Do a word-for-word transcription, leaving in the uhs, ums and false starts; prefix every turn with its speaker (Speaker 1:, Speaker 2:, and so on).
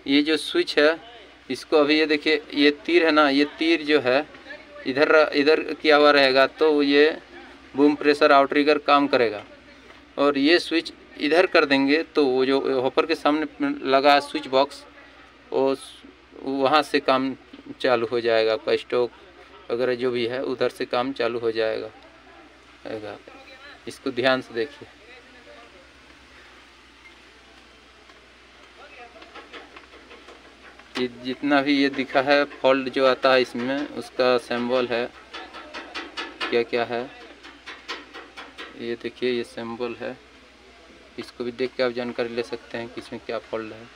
Speaker 1: ये जो स्विच है इसको अभी ये देखिए, ये तीर है ना, ये तीर जो है इधर इधर किया हुआ रहेगा तो ये बूम प्रेशर आउटरिगर काम करेगा। और ये स्विच इधर कर देंगे तो वो जो हॉपर के सामने लगा स्विच बॉक्स, वो वहाँ से काम चालू हो जाएगा। आपका स्टॉक वगैरह जो भी है उधर से काम चालू हो जाएगा। इसको ध्यान से देखिए। ये जितना भी ये दिखा है फॉल्ट जो आता है इसमें, उसका सिंबल है, क्या क्या है ये देखिए, ये सिंबल है। इसको भी देख के आप जानकारी ले सकते हैं कि इसमें क्या फॉल्ट है।